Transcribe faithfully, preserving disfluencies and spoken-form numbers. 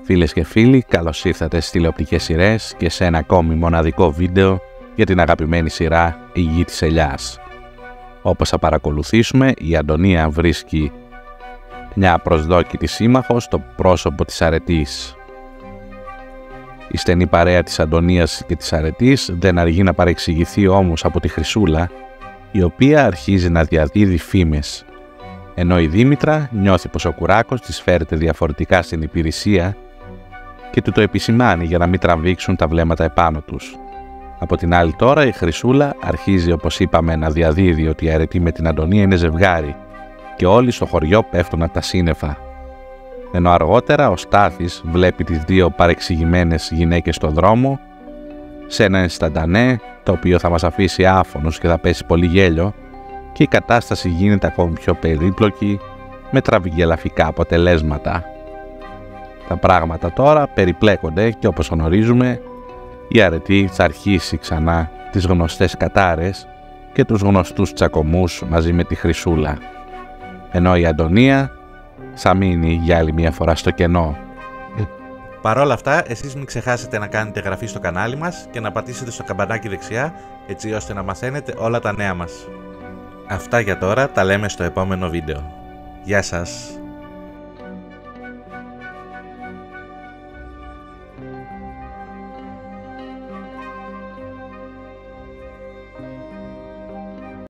Φίλες και φίλοι, καλώς ήρθατε στις τηλεοπτικές σειρές και σε ένα ακόμη μοναδικό βίντεο για την αγαπημένη σειρά «Η Γη της Ελιάς». Όπως θα παρακολουθήσουμε, η Αντωνία βρίσκει μια προσδόκητη σύμμαχο στο πρόσωπο της Αρετής. Η στενή παρέα της Αντωνίας και της Αρετής δεν αργεί να παρεξηγηθεί όμως από τη Χρυσούλα, η οποία αρχίζει να διαδίδει φήμες, ενώ η Δήμητρα νιώθει πως ο Κουράκος της φέρεται διαφορετικά στην υπηρεσία και του το επισημάνει για να μην τραβήξουν τα βλέμματα επάνω τους. Από την άλλη τώρα η Χρυσούλα αρχίζει, όπως είπαμε, να διαδίδει ότι η Αρετή με την Αντωνία είναι ζευγάρι και όλοι στο χωριό πέφτουν από τα σύννεφα. Ενώ αργότερα ο Στάθης βλέπει τις δύο παρεξηγημένες γυναίκες στον δρόμο σε ένα ενσταντανέ, το οποίο θα μας αφήσει άφωνος και θα πέσει πολύ γέλιο, και η κατάσταση γίνεται ακόμη πιο περίπλοκη με τραβηγγελαφικά αποτελέσματα. Τα πράγματα τώρα περιπλέκονται και όπως γνωρίζουμε η Αρετή θα αρχίσει ξανά τις γνωστές κατάρες και τους γνωστούς τσακωμούς μαζί με τη Χρυσούλα, ενώ η Αντωνία θα μείνει για άλλη μια φορά στο κενό. Παρ' όλα αυτά, εσείς μην ξεχάσετε να κάνετε εγγραφή στο κανάλι μας και να πατήσετε στο καμπανάκι δεξιά, έτσι ώστε να μαθαίνετε όλα τα νέα μας. Αυτά για τώρα, τα λέμε στο επόμενο βίντεο. Γεια σας!